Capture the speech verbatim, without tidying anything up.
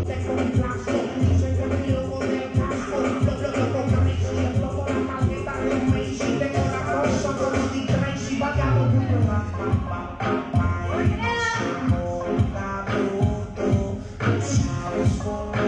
te complazo. Dicen que me dio con el casco. Lo bloqueo con Tracy, exploto la tarjeta de Macy. Tengo la cosa como Dick Tracy, bateado muy bien. Sabes por